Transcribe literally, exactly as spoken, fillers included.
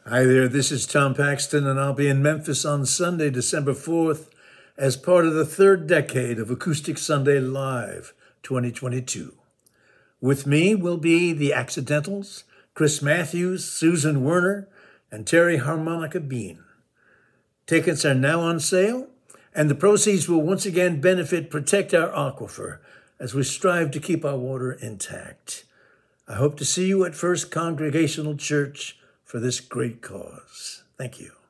Hi there, this is Tom Paxton, and I'll be in Memphis on Sunday, December fourth, as part of the third decade of Acoustic Sunday Live twenty twenty-two. With me will be the Accidentals, Chris Matthews, Susan Werner, and Terry Harmonica Bean. Tickets are now on sale, and the proceeds will once again benefit Protect Our Aquifer as we strive to keep our water intact. I hope to see you at First Congregational Church for this great cause. Thank you.